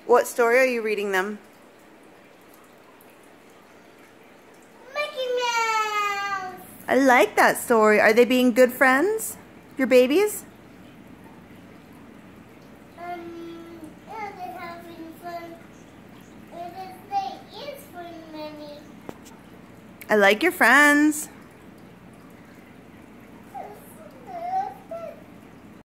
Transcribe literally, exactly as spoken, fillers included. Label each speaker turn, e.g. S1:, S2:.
S1: What story are you reading them?
S2: Mickey Mouse!
S1: I like that story. Are they being good friends? Your babies?
S2: Um, yeah, they're having fun. It is, they is for many.
S1: I like your friends.